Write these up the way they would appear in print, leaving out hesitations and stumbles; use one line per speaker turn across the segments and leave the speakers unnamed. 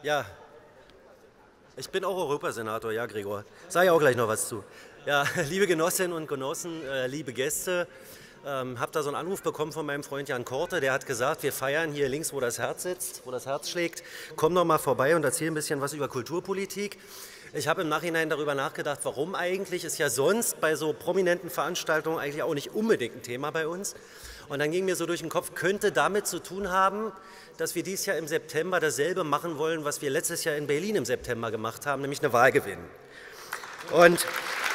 Ja, ich bin auch Europasenator, ja, Gregor. Sag ja auch gleich noch was zu. Ja, liebe Genossinnen und Genossen, liebe Gäste, habe da so einen Anruf bekommen von meinem Freund Jan Korte, der hat gesagt, wir feiern hier links, wo das Herz sitzt, wo das Herz schlägt. Komm doch mal vorbei und erzähl ein bisschen was über Kulturpolitik. Ich habe im Nachhinein darüber nachgedacht, warum eigentlich, ist ja sonst bei so prominenten Veranstaltungen eigentlich auch nicht unbedingt ein Thema bei uns. Und dann ging mir so durch den Kopf, könnte damit zu tun haben, dass wir dieses Jahr im September dasselbe machen wollen, was wir letztes Jahr in Berlin im September gemacht haben, nämlich eine Wahl gewinnen. Und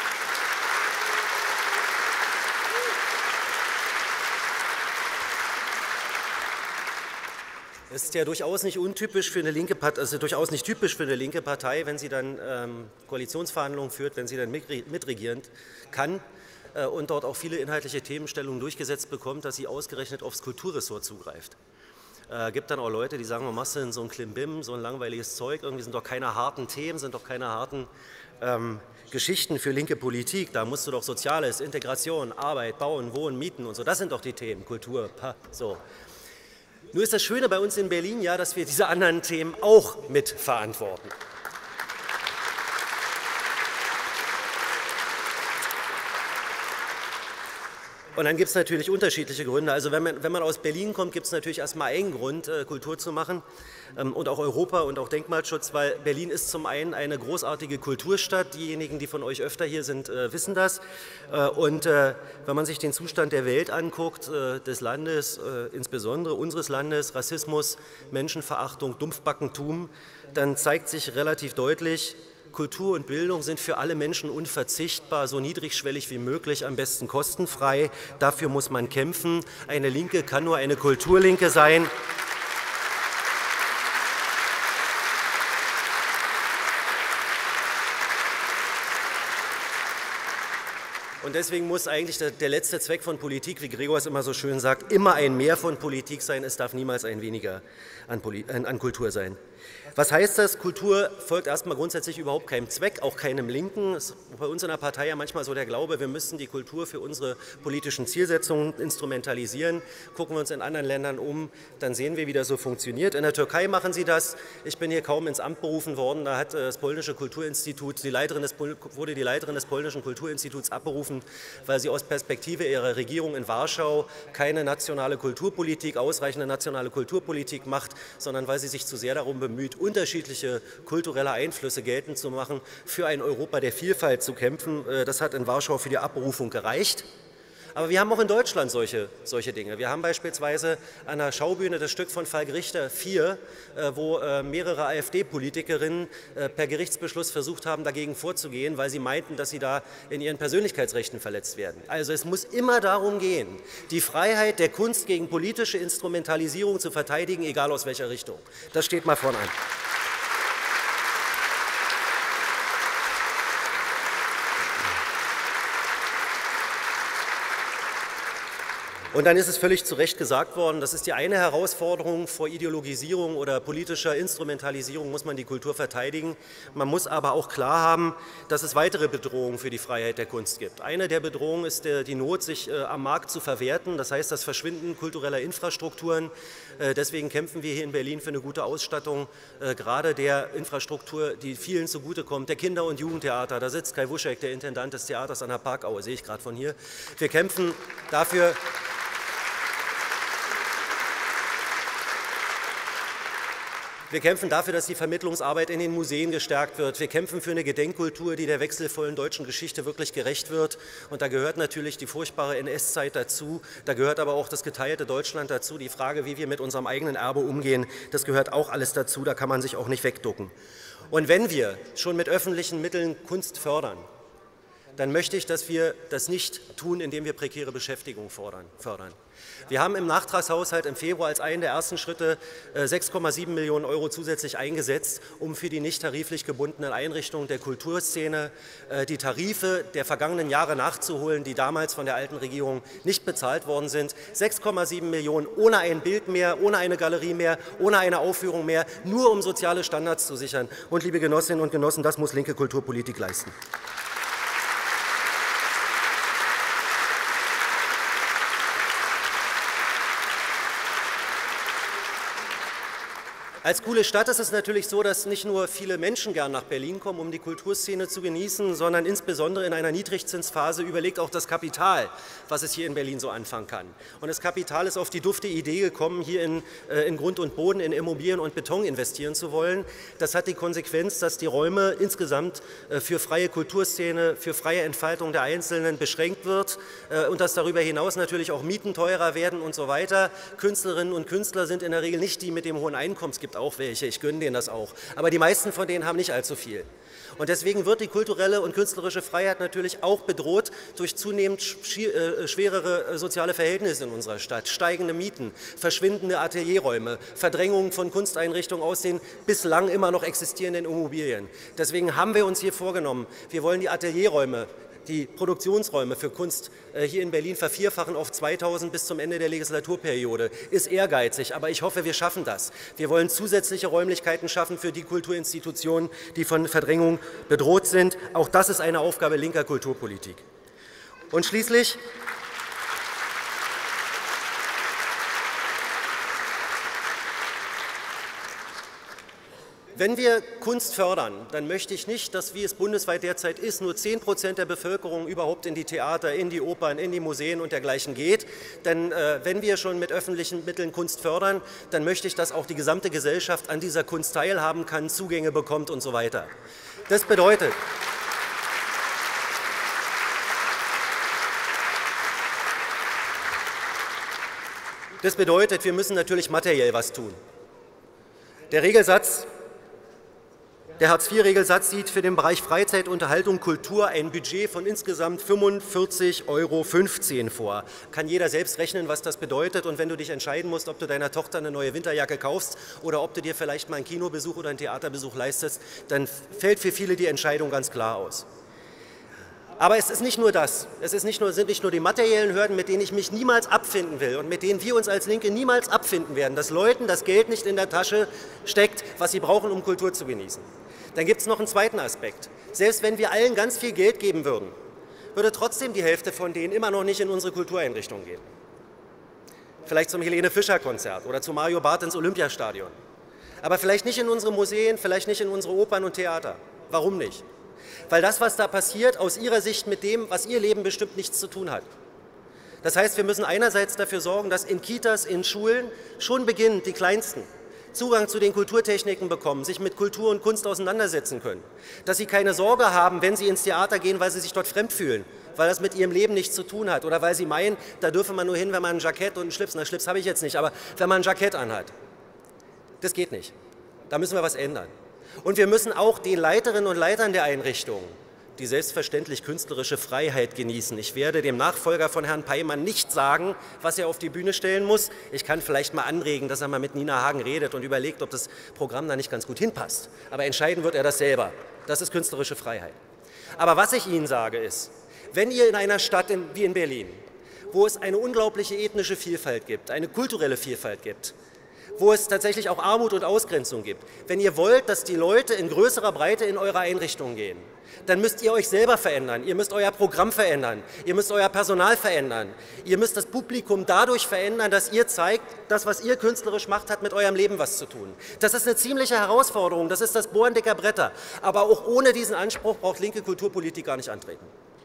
es ist ja durchaus nicht untypisch für eine linke Partei, also durchaus nicht typisch für eine linke Partei, wenn sie dann Koalitionsverhandlungen führt, wenn sie dann mitregieren kann und dort auch viele inhaltliche Themenstellungen durchgesetzt bekommt, dass sie ausgerechnet aufs Kulturressort zugreift. Gibt dann auch Leute, die sagen, was machst du denn so ein Klimbim, so ein langweiliges Zeug, irgendwie sind doch keine harten Themen, sind doch keine harten Geschichten für linke Politik, da musst du doch Soziales, Integration, Arbeit, Bauen, Wohnen, Mieten und so, das sind doch die Themen, Kultur, so. Nur ist das Schöne bei uns in Berlin ja, dass wir diese anderen Themen auch mitverantworten. Und dann gibt es natürlich unterschiedliche Gründe. Also wenn man aus Berlin kommt, gibt es natürlich erstmal einen Grund, Kultur zu machen und auch Europa und auch Denkmalschutz, weil Berlin ist zum einen eine großartige Kulturstadt. Diejenigen, die von euch öfter hier sind, wissen das. Und wenn man sich den Zustand der Welt anguckt, des Landes, insbesondere unseres Landes, Rassismus, Menschenverachtung, Dumpfbackentum, dann zeigt sich relativ deutlich, Kultur und Bildung sind für alle Menschen unverzichtbar, so niedrigschwellig wie möglich, am besten kostenfrei. Dafür muss man kämpfen. Eine Linke kann nur eine Kulturlinke sein. Und deswegen muss eigentlich der letzte Zweck von Politik, wie Gregor es immer so schön sagt, immer ein Mehr von Politik sein. Es darf niemals ein Weniger an Kultur sein. Was heißt das? Kultur folgt erstmal grundsätzlich überhaupt keinem Zweck, auch keinem Linken. Es ist bei uns in der Partei ja manchmal so der Glaube, wir müssen die Kultur für unsere politischen Zielsetzungen instrumentalisieren. Gucken wir uns in anderen Ländern um, dann sehen wir, wie das so funktioniert. In der Türkei machen sie das. Ich bin hier kaum ins Amt berufen worden. Da hat das polnische Kulturinstitut, wurde die Leiterin des polnischen Kulturinstituts abberufen, weil sie aus Perspektive ihrer Regierung in Warschau keine nationale Kulturpolitik, ausreichende nationale Kulturpolitik macht, sondern weil sie sich zu sehr darum bemüht, unterschiedliche kulturelle Einflüsse geltend zu machen, für ein Europa der Vielfalt zu kämpfen. Das hat in Warschau für die Abberufung gereicht. Aber wir haben auch in Deutschland solche Dinge. Wir haben beispielsweise an der Schaubühne das Stück von Falk Richter 4, wo mehrere AfD-Politikerinnen per Gerichtsbeschluss versucht haben, dagegen vorzugehen, weil sie meinten, dass sie da in ihren Persönlichkeitsrechten verletzt werden. Also es muss immer darum gehen, die Freiheit der Kunst gegen politische Instrumentalisierung zu verteidigen, egal aus welcher Richtung. Das steht mal vorne an. Und dann ist es völlig zu Recht gesagt worden, das ist die eine Herausforderung, vor Ideologisierung oder politischer Instrumentalisierung muss man die Kultur verteidigen. Man muss aber auch klar haben, dass es weitere Bedrohungen für die Freiheit der Kunst gibt. Eine der Bedrohungen ist die Not, sich am Markt zu verwerten, das heißt das Verschwinden kultureller Infrastrukturen. Deswegen kämpfen wir hier in Berlin für eine gute Ausstattung, gerade der Infrastruktur, die vielen zugutekommt, der Kinder- und Jugendtheater. Da sitzt Kai Wuschek, der Intendant des Theaters an der Parkaue, sehe ich gerade von hier. Wir kämpfen dafür, dass die Vermittlungsarbeit in den Museen gestärkt wird. Wir kämpfen für eine Gedenkkultur, die der wechselvollen deutschen Geschichte wirklich gerecht wird. Und da gehört natürlich die furchtbare NS-Zeit dazu. Da gehört aber auch das geteilte Deutschland dazu. Die Frage, wie wir mit unserem eigenen Erbe umgehen, das gehört auch alles dazu. Da kann man sich auch nicht wegducken. Und wenn wir schon mit öffentlichen Mitteln Kunst fördern, dann möchte ich, dass wir das nicht tun, indem wir prekäre Beschäftigung fördern. Wir haben im Nachtragshaushalt im Februar als einen der ersten Schritte 6,7 Millionen € zusätzlich eingesetzt, um für die nicht tariflich gebundenen Einrichtungen der Kulturszene die Tarife der vergangenen Jahre nachzuholen, die damals von der alten Regierung nicht bezahlt worden sind. 6,7 Millionen ohne ein Bild mehr, ohne eine Galerie mehr, ohne eine Aufführung mehr, nur um soziale Standards zu sichern. Und liebe Genossinnen und Genossen, das muss linke Kulturpolitik leisten. Als coole Stadt ist es natürlich so, dass nicht nur viele Menschen gern nach Berlin kommen, um die Kulturszene zu genießen, sondern insbesondere in einer Niedrigzinsphase überlegt auch das Kapital, was es hier in Berlin so anfangen kann. Und das Kapital ist auf die dufte Idee gekommen, hier in Grund und Boden, in Immobilien und Beton investieren zu wollen. Das hat die Konsequenz, dass die Räume insgesamt für freie Kulturszene, für freie Entfaltung der Einzelnen beschränkt wird und dass darüber hinaus natürlich auch Mieten teurer werden und so weiter. Künstlerinnen und Künstler sind in der Regel nicht die mit dem hohen Einkommen. Es gibt auch welche, ich gönne denen das auch. Aber die meisten von denen haben nicht allzu viel. Und deswegen wird die kulturelle und künstlerische Freiheit natürlich auch bedroht durch zunehmend schwerere soziale Verhältnisse in unserer Stadt, steigende Mieten, verschwindende Atelierräume, Verdrängung von Kunsteinrichtungen aus den bislang immer noch existierenden Immobilien. Deswegen haben wir uns hier vorgenommen, wir wollen die Atelierräume, die Produktionsräume für Kunst hier in Berlin vervierfachen auf 2000 bis zum Ende der Legislaturperiode. Ist ehrgeizig, aber ich hoffe, wir schaffen das. Wir wollen zusätzliche Räumlichkeiten schaffen für die Kulturinstitutionen, die von Verdrängung bedroht sind. Auch das ist eine Aufgabe linker Kulturpolitik. Und schließlich wenn wir Kunst fördern, dann möchte ich nicht, dass, wie es bundesweit derzeit ist, nur 10% der Bevölkerung überhaupt in die Theater, in die Opern, in die Museen und dergleichen geht. Denn wenn wir schon mit öffentlichen Mitteln Kunst fördern, dann möchte ich, dass auch die gesamte Gesellschaft an dieser Kunst teilhaben kann, Zugänge bekommt und so weiter. Das bedeutet, wir müssen natürlich materiell was tun. Der Hartz-IV-Regelsatz sieht für den Bereich Freizeit, Unterhaltung, Kultur ein Budget von insgesamt 45,15 € vor. Kann jeder selbst rechnen, was das bedeutet. Und wenn du dich entscheiden musst, ob du deiner Tochter eine neue Winterjacke kaufst oder ob du dir vielleicht mal einen Kinobesuch oder einen Theaterbesuch leistest, dann fällt für viele die Entscheidung ganz klar aus. Aber es ist nicht nur das. Sind nicht nur die materiellen Hürden, mit denen ich mich niemals abfinden will und mit denen wir uns als Linke niemals abfinden werden, dass Leuten das Geld nicht in der Tasche steckt, was sie brauchen, um Kultur zu genießen. Dann gibt es noch einen zweiten Aspekt. Selbst wenn wir allen ganz viel Geld geben würden, würde trotzdem die Hälfte von denen immer noch nicht in unsere Kultureinrichtungen gehen. Vielleicht zum Helene-Fischer-Konzert oder zu Mario Barth ins Olympiastadion. Aber vielleicht nicht in unsere Museen, vielleicht nicht in unsere Opern und Theater. Warum nicht? Weil das, was da passiert, aus ihrer Sicht mit dem, was ihr Leben bestimmt, nichts zu tun hat. Das heißt, wir müssen einerseits dafür sorgen, dass in Kitas, in Schulen schon beginnend die Kleinsten Zugang zu den Kulturtechniken bekommen, sich mit Kultur und Kunst auseinandersetzen können. Dass sie keine Sorge haben, wenn sie ins Theater gehen, weil sie sich dort fremd fühlen, weil das mit ihrem Leben nichts zu tun hat oder weil sie meinen, da dürfe man nur hin, wenn man ein Jackett und einen Schlips, na Schlips habe ich jetzt nicht, aber wenn man ein Jackett anhat. Das geht nicht. Da müssen wir was ändern. Und wir müssen auch den Leiterinnen und Leitern der Einrichtungen die selbstverständlich künstlerische Freiheit genießen. Ich werde dem Nachfolger von Herrn Peimann nicht sagen, was er auf die Bühne stellen muss. Ich kann vielleicht mal anregen, dass er mal mit Nina Hagen redet und überlegt, ob das Programm da nicht ganz gut hinpasst. Aber entscheiden wird er das selber. Das ist künstlerische Freiheit. Aber was ich Ihnen sage ist, wenn ihr in einer Stadt wie in Berlin, wo es eine unglaubliche ethnische Vielfalt gibt, eine kulturelle Vielfalt gibt, wo es tatsächlich auch Armut und Ausgrenzung gibt. Wenn ihr wollt, dass die Leute in größerer Breite in eure Einrichtungen gehen, dann müsst ihr euch selber verändern. Ihr müsst euer Programm verändern. Ihr müsst euer Personal verändern. Ihr müsst das Publikum dadurch verändern, dass ihr zeigt, das, was ihr künstlerisch macht, hat mit eurem Leben was zu tun. Das ist eine ziemliche Herausforderung. Das ist das Bohren dicker Bretter. Aber auch ohne diesen Anspruch braucht linke Kulturpolitik gar nicht antreten.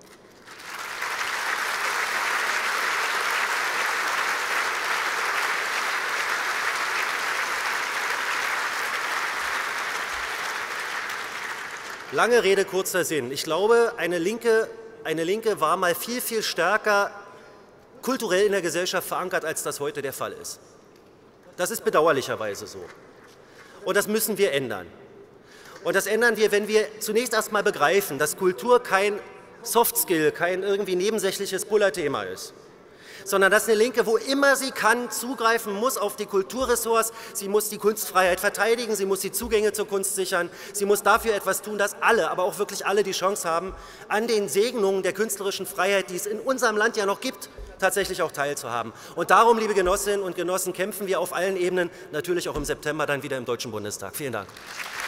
Lange Rede, kurzer Sinn. Ich glaube, eine Linke war mal viel, viel stärker kulturell in der Gesellschaft verankert, als das heute der Fall ist. Das ist bedauerlicherweise so. Und das müssen wir ändern. Und das ändern wir, wenn wir zunächst erst mal begreifen, dass Kultur kein Softskill, kein irgendwie nebensächliches Bullerthema ist, sondern dass eine Linke, wo immer sie kann, zugreifen muss auf die Kulturressorts. Sie muss die Kunstfreiheit verteidigen, sie muss die Zugänge zur Kunst sichern, sie muss dafür etwas tun, dass alle, aber auch wirklich alle die Chance haben, an den Segnungen der künstlerischen Freiheit, die es in unserem Land ja noch gibt, tatsächlich auch teilzuhaben. Und darum, liebe Genossinnen und Genossen, kämpfen wir auf allen Ebenen, natürlich auch im September dann wieder im Deutschen Bundestag. Vielen Dank.